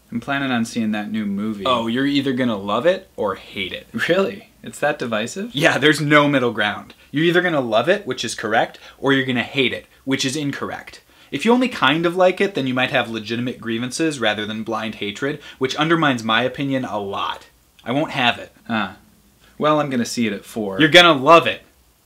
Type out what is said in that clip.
I'm planning on seeing that new movie. Oh, you're either gonna love it or hate it. Really? It's that divisive? Yeah, there's no middle ground. You're either gonna love it, which is correct, or you're gonna hate it, which is incorrect. If you only kind of like it, then you might have legitimate grievances rather than blind hatred, which undermines my opinion a lot. I won't have it. Well, I'm gonna see it at 4. You're gonna love it.